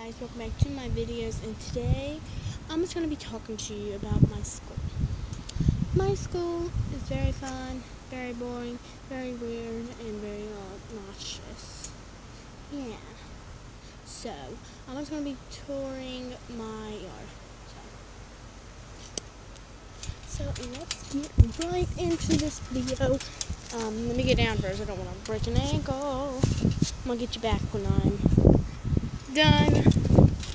guys, welcome back to my videos, and today I'm just going to be talking to you about my school. My school is very fun, very boring, very weird, and very obnoxious. Yeah. So, I'm just going to be touring my yard. So let's get right into this video. Let me get down first. I don't want to break an ankle. I'm going to get you back when I'm done.